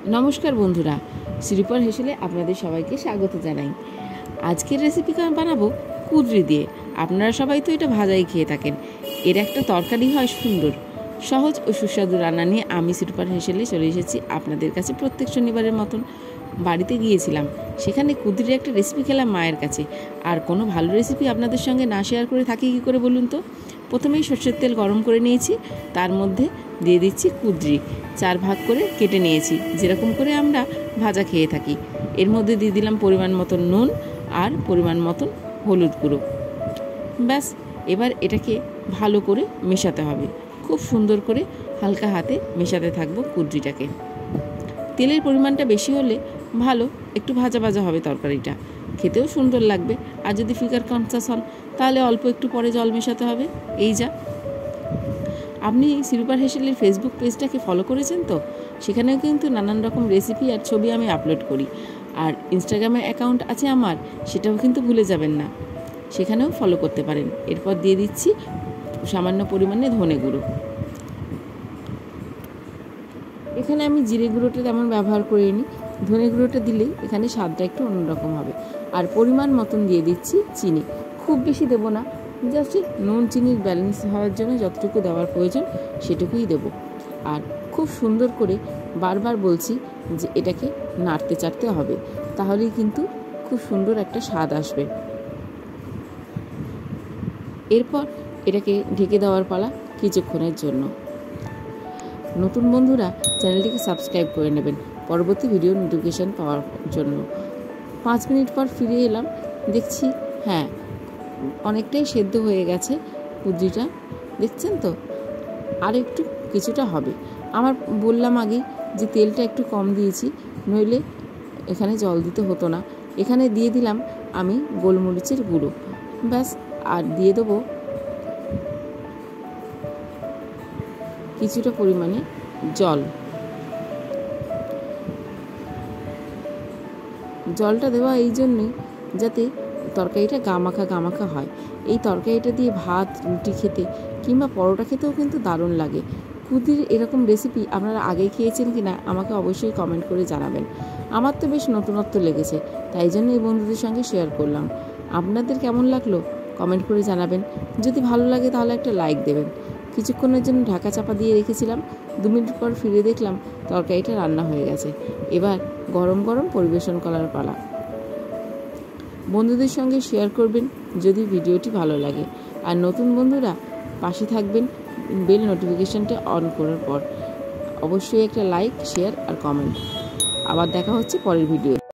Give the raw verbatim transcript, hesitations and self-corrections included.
নমস্কার বন্ধুরা, শ্রীপর হেসেলে আপনাদের সবাইকে স্বাগত জানাই। আজকের রেসিপি বানাবো কুঁদরি দিয়ে। আপনারা সবাই তো এটা ভাজাই খেয়ে থাকেন। এর একটা তরকারি হয় সুন্দর, সহজ ও সুস্বাদু রান্না নিয়ে আমি শ্রীপর হেসেলে চলে এসেছি আপনাদের কাছে। প্রত্যেক শনিবারের মতন বাড়িতে গিয়েছিলাম, সেখানে কুঁদরির একটা রেসিপি খেলাম মায়ের কাছে। আর কোনো ভালো রেসিপি আপনাদের সঙ্গে না শেয়ার করে থাকি কী করে বলুন তো। প্রথমেই সর্ষের তেল গরম করে নিয়েছি, তার মধ্যে দিয়ে দিচ্ছি কুঁদরি। চার ভাগ করে কেটে নিয়েছি, যেরকম করে আমরা ভাজা খেয়ে থাকি। এর মধ্যে দিয়ে দিলাম পরিমাণ মতন নুন আর পরিমাণ মতন হলুদ গুঁড়ো। ব্যাস, এবার এটাকে ভালো করে মেশাতে হবে। খুব সুন্দর করে হালকা হাতে মেশাতে থাকবো কুঁদরিটাকে। তেলের পরিমাণটা বেশি হলে ভালো, একটু ভাজা ভাজা হবে তরকারিটা, খেতেও সুন্দর লাগবে। আর যদি ফিগার কনসাস হন তাহলে অল্প একটু পরে জল মেশাতে হবে। এই যা। আপনি শ্রীপর হেসেলের ফেসবুক পেজটাকে ফলো করেছেন তো? সেখানেও কিন্তু নানান রকম রেসিপি আর ছবি আমি আপলোড করি। আর ইনস্টাগ্রামে অ্যাকাউন্ট আছে আমার, সেটাও কিন্তু ভুলে যাবেন না, সেখানেও ফলো করতে পারেন। এরপর দিয়ে দিচ্ছি সামান্য পরিমাণে ধনে গুঁড়ো। এখানে আমি জিরে গুঁড়োটা তেমন ব্যবহার করিনি, ধনে গুঁড়োটা দিলেই এখানে স্বাদটা একটু অন্যরকম হবে। আর পরিমাণ মতন দিয়ে দিচ্ছি চিনি, খুব বেশি দেবো না, জাস্ট নুন চিনির ব্যালেন্স হওয়ার জন্য যতটুকু দেওয়ার প্রয়োজন সেটুকুই দেব। আর খুব সুন্দর করে বারবার বলছি যে এটাকে নাড়তে চাড়তে হবে, তাহলেই কিন্তু খুব সুন্দর একটা স্বাদ আসবে। এরপর এটাকে ঢেকে দেওয়ার পালা কিছুক্ষণের জন্য। নতুন বন্ধুরা চ্যানেলটিকে সাবস্ক্রাইব করে নেবেন পরবর্তী ভিডিও নোটিফিকেশান পাওয়ার জন্য। পাঁচ মিনিট পর ফিরে এলাম, দেখছি হ্যাঁ অনেকটাই সেদ্ধ হয়ে গেছে কুঁদরিটা, দেখছেন তো? আর একটু কিছুটা হবে। আমার বললাম আগে যে তেলটা একটু কম দিয়েছি, নইলে এখানে জল দিতে হতো না। এখানে দিয়ে দিলাম আমি গোলমরিচের গুঁড়ো, ব্যাস। আর দিয়ে দেবো কিছুটা পরিমাণে জল। জলটা দেওয়া এই জন্যই যাতে তরকারিটা গামাখা গামাখা হয়। এই তরকারিটা দিয়ে ভাত রুটি খেতে কিংবা পরোটা খেতেও কিন্তু দারুণ লাগে। কুঁদরির এরকম রেসিপি আপনারা আগে খেয়েছেন কি না আমাকে অবশ্যই কমেন্ট করে জানাবেন। আমার তো বেশ নতুনত্ব লেগেছে, তাই জন্য এই বন্ধুদের সঙ্গে শেয়ার করলাম। আপনাদের কেমন লাগলো কমেন্ট করে জানাবেন। যদি ভালো লাগে তাহলে একটা লাইক দেবেন। কিছুক্ষণের জন্য ঢাকা চাপা দিয়ে রেখেছিলাম, দু মিনিট পর ফিরে দেখলাম তরকারিটা রান্না হয়ে গেছে। এবার গরম গরম পরিবেশন করার পালা। বন্ধুদের সঙ্গে শেয়ার করবেন যদি ভিডিওটি ভালো লাগে। আর নতুন বন্ধুরা পাশে থাকবেন বেল নোটিফিকেশানটা অন করার পর। অবশ্যই একটা লাইক, শেয়ার আর কমেন্ট। আবার দেখা হচ্ছে পরের ভিডিও।